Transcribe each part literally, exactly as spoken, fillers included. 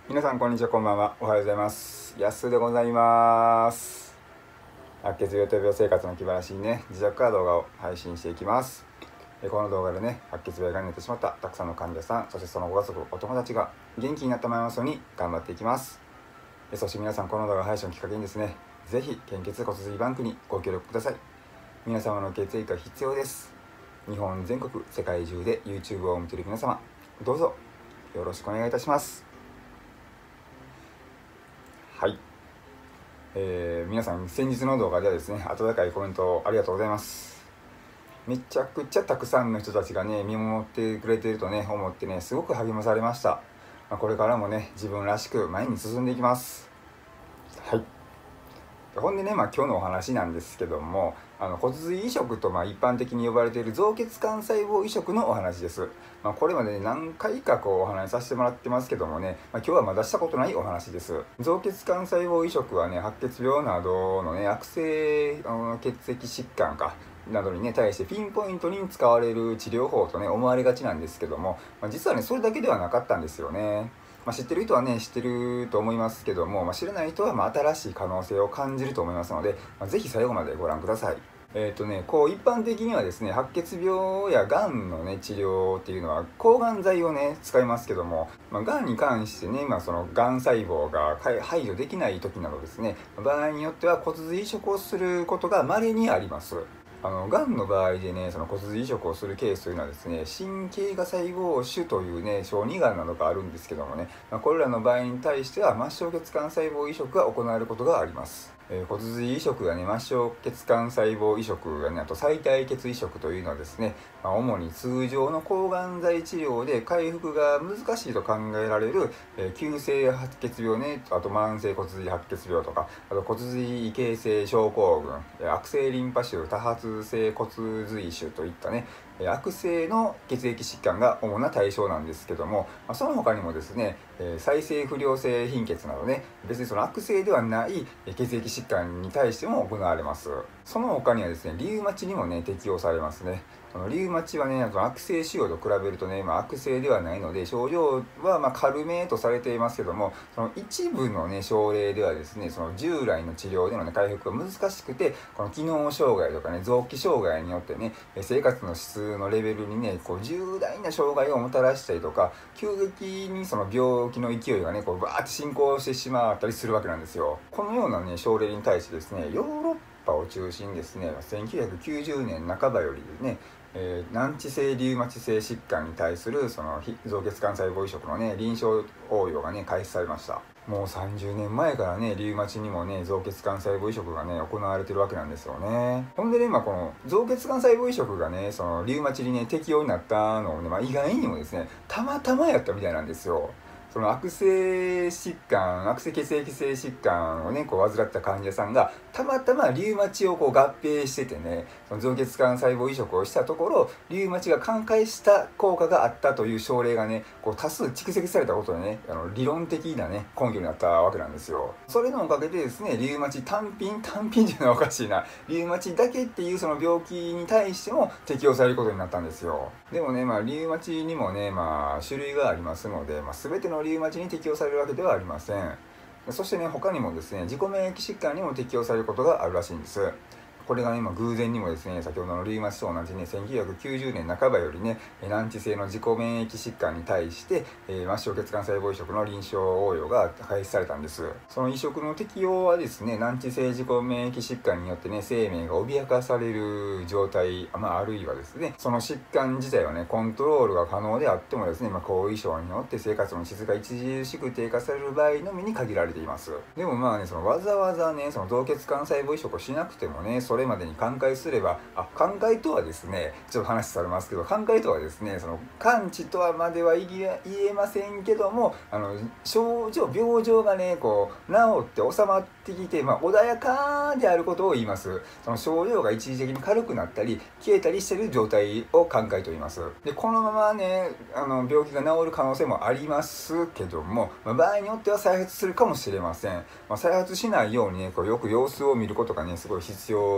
皆さんこんにちは、こんばんは。おはようございます。やすでございます。白血病と病生活の気晴らしにね、自宅から動画を配信していきます。この動画でね、白血病がになってしまったたくさんの患者さん、そしてそのご家族、お友達が元気になってもらいますように頑張っていきます。そして皆さん、この動画配信をきっかけにですね、ぜひ献血骨髄バンクにご協力ください。皆様の血液が必要です。日本全国、世界中で YouTube を見ている皆様、どうぞよろしくお願いいたします。はい、えー、皆さん先日の動画ではですね、温かいコメントをありがとうございます。めちゃくちゃたくさんの人たちがね見守ってくれているとね思ってね、すごく励まされました。まあ、これからもね自分らしく前に進んでいきます。はい、ほんでね、まあ、今日のお話なんですけども、あの骨髄移植とまあ一般的に呼ばれている造血幹細胞移植のお話です。まあ、これまで、ね、何回かこうお話しさせてもらってますけどもね、まあ、今日はまだしたことないお話です。造血幹細胞移植はね、白血病などのね悪性あの血液疾患かなどにね対してピンポイントに使われる治療法とね思われがちなんですけども、まあ、実はねそれだけではなかったんですよね。まあ、知ってる人はね知ってると思いますけども、まあ、知らない人はまあ新しい可能性を感じると思いますので、まあ、ぜひ最後までご覧ください。えーとね、こう一般的にはですね、白血病やがんのね治療っていうのは抗がん剤をね使いますけども、まあ、がんに関してね、まあ、そのがん細胞が排除できない時などですね、場合によっては骨髄移植をすることが稀にあります。あのがんの場合でね、その骨髄移植をするケースというのはですね、神経芽細胞腫というね小児がんなどがあるんですけどもね、まあ、これらの場合に対しては末梢血幹細胞移植が行われることがあります。えー、骨髄移植やね末梢血幹細胞移植やね、あと再体血移植というのはですね、まあ、主に通常の抗がん剤治療で回復が難しいと考えられる、えー、急性白血病ね、あと慢性骨髄白血病とか、あと骨髄異形成症候群、悪性リンパ腫、多発性骨髄腫といったね悪性の血液疾患が主な対象なんですけども、その他にもですね、再生不良性貧血などね、別にその悪性ではない血液疾患に対しても行われます。その他にはですね、リウマチにもね適用されますね。そのリウマチはね、悪性腫瘍と比べるとね、まあ、悪性ではないので症状はまあ軽めとされていますけども、その一部のね症例ではですね、その従来の治療での、ね、回復が難しくて、この機能障害とかね臓器障害によってね生活の質のレベルにねこう重大な障害をもたらしたりとか、急激にその病気の勢いがねこうバーって進行してしまったりするわけなんですよ。このようなね症例に対してですね、ヨーロッパを中心にですね、せんきゅうひゃくきゅうじゅうねん半ばよりですね、えー、難治性リウマチ性疾患に対するその造血幹細胞移植のね臨床応用がね開始されました。もうさんじゅうねんまえからねリウマチにもね造血幹細胞移植がね行われてるわけなんですよね。ほんでね、まあ、この造血幹細胞移植がねそのリウマチにね適用になったのをね、まあ、意外にもですねたまたまやったみたいなんですよ。その悪性疾患、悪性血液性疾患をねこう患った患者さんがたまたまリウマチをこう合併しててね、その造血幹細胞移植をしたところリウマチが寛解した効果があったという症例がねこう多数蓄積されたことでね、あの理論的なね根拠になったわけなんですよ。それのおかげでですね、リウマチ単品単品っていうのはおかしいな、リウマチだけっていうその病気に対しても適用されることになったんですよ。でもね、まあ、リウマチにもね、まあ、種類がありますので、まあ、全てのリウマチに適用されるわけではありません。そしてね、他にもですね、自己免疫疾患にも適用されることがあるらしいんです。これがね、まあ、偶然にもですね、先ほどのリウマチと同じね、せんきゅうひゃくきゅうじゅうねん半ばよりね、難治性の自己免疫疾患に対して、えー、末梢血幹細胞移植の臨床応用が開始されたんです。その移植の適用はですね、難治性自己免疫疾患によってね、生命が脅かされる状態、まあ、あるいはですね、その疾患自体はね、コントロールが可能であってもですね、まあ、後遺症によって生活の質が著しく低下される場合のみに限られています。でもまあね、そのわざわざね、その造血幹細胞移植をしなくてもね、それまでに寛解すれば、あ、寛解とはですね、ちょっと話されますけど、寛解とはですね、その完治とはまでは言えませんけども、あの症状病状がねこう治って収まってきて、まあ、穏やかであることを言います。その症状が一時的に軽くなったり消えたりしている状態を寛解と言います。でこのままねあの病気が治る可能性もありますけども、まあ、場合によっては再発するかもしれません。まあ、再発しないようにねこうよく様子を見ることがねすごい必要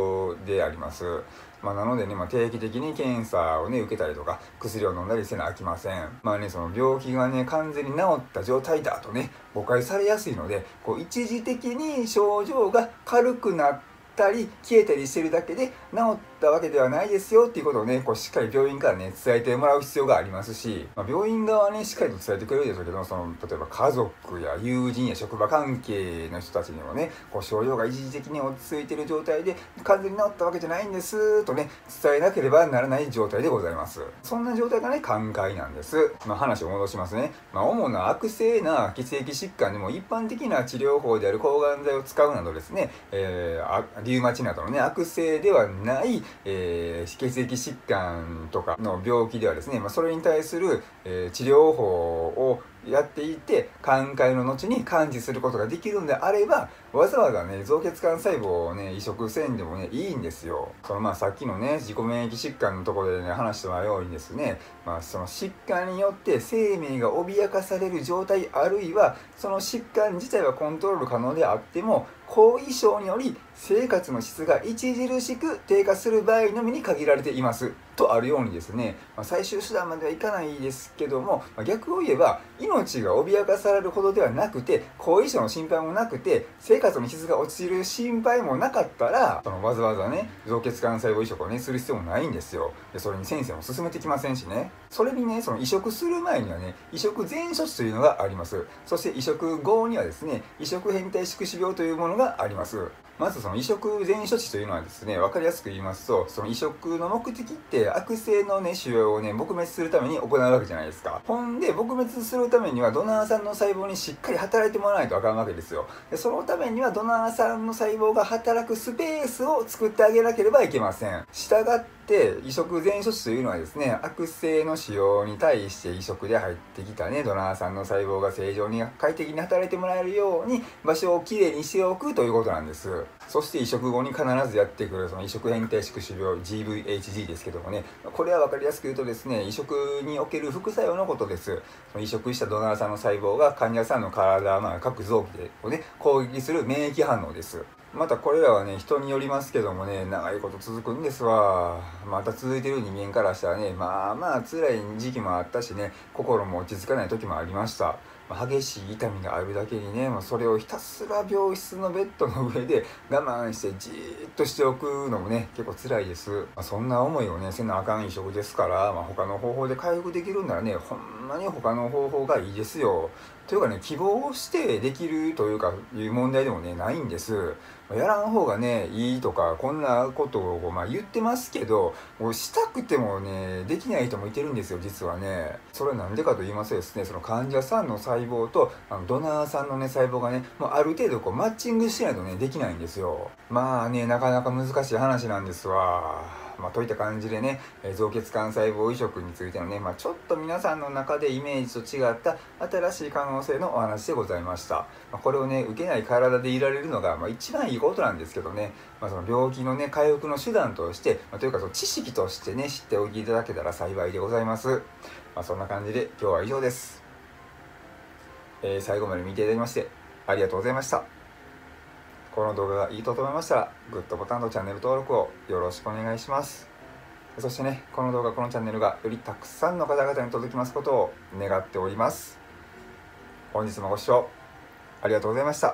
病であります。まあ、なのでね、まあ、定期的に検査をね、受けたりとか、薬を飲んだりせなあきません。まあね、その病気がね、完全に治った状態だとね、誤解されやすいので、こう、一時的に症状が軽くなったり、消えたりしてるだけで、治ったわけではないですよっていうことをね、こう、しっかり病院からね、伝えてもらう必要がありますし、まあ、病院側はね、しっかりと伝えてくれるでしょうけど、その、例えば家族や友人や職場関係の人たちにもね、こう、症状が一時的に落ち着いている状態で、完全に治ったわけじゃないんですとね、伝えなければならない状態でございます。そんな状態がね、寛解なんです。まあ、話を戻しますね。まあ、主な悪性な血液疾患でも一般的な治療法である抗がん剤を使うなどですね、えー、リウマチなどのね、悪性ではない、えー、血液疾患とかの病気ではですね、まあ、それに対する、えー、治療法をやっていて、寛解の後に完治することができるんであれば、わざわざね、造血幹細胞をね、移植せんでもね、いいんですよ。そのまあさっきのね、自己免疫疾患のところでね、話したようにですね、まあその疾患によって生命が脅かされる状態、あるいはその疾患自体はコントロール可能であっても、後遺症により生活の質が著しく低下する場合のみに限られていますとあるようにですね、まあ、最終手段まではいかないですけども、まあ、逆を言えば命が脅かされるほどではなくて、後遺症の心配もなくて、生活の質が落ちる心配もなかったら、そのわざわざね、造血幹細胞移植をね、する必要もないんですよ。でそれに先生も勧めてきませんしね。それにね、その移植する前にはね、移植前処置というのがあります。そして移植後にはですね、移植変態宿主病というものがあります。まずその移植前処置というのはですね、分かりやすく言いますと、その移植の目的って悪性のね、腫瘍をね、撲滅するために行うわけじゃないですか。ほんで、撲滅するためにはドナーさんの細胞にしっかり働いてもらわないとあかんわけですよ。でそのためにはドナーさんの細胞が働くスペースを作ってあげなければいけません。したがって移植前処置というのはですね、悪性の腫瘍に対して移植で入ってきたね、ドナーさんの細胞が正常に快適に働いてもらえるように場所をきれいにしておくということなんです。そして移植後に必ずやってくるその移植変態宿主病 ジーブイエイチジー ですけどもね、これは分かりやすく言うとですね、移植における副作用のことです。その移植したドナーさんの細胞が患者さんの体、まあ、各臓器でをね、攻撃する免疫反応です。またこれらはね、人によりますけどもね、長いこと続くんですわ。また続いてる人間からしたらね、まあまあ辛い時期もあったしね、心も落ち着かない時もありました。激しい痛みがあるだけにね、まあ、それをひたすら病室のベッドの上で我慢してじーっとしておくのもね、結構辛いです。まあ、そんな思いをね、せなあかん移植ですから、まあ、他の方法で回復できるんならね、ほんまに他の方法がいいですよ。というかね、希望してできるというか、いう問題でもね、ないんです。やらん方がね、いいとか、こんなことを、まあ、言ってますけど、もうしたくてもね、できない人もいてるんですよ、実はね。それはなんでかと言いますとですね、その患者さんの細胞とあのドナーさんのね、細胞がね、もうある程度こうマッチングしないとね、できないんですよ。まあね、なかなか難しい話なんですわ。まあ、といった感じでね、造血幹細胞移植についてのね、まあ、ちょっと皆さんの中でイメージと違った新しい可能性のお話でございました。まあ、これをね、受けない体でいられるのが、まあ、一番いいことなんですけどね、まあ、その病気のね、回復の手段として、まあ、というかその知識としてね、知っておきいただけたら幸いでございます。まあ、そんな感じで今日は以上です。えー、最後まで見ていただきましてありがとうございました。この動画がいいと思いましたら、グッドボタンとチャンネル登録をよろしくお願いします。そしてね、この動画、このチャンネルがよりたくさんの方々に届きますことを願っております。本日もご視聴ありがとうございました。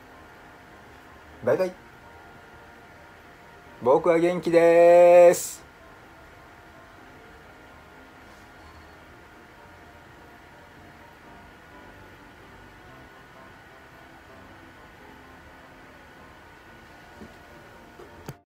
バイバイ。僕は元気です。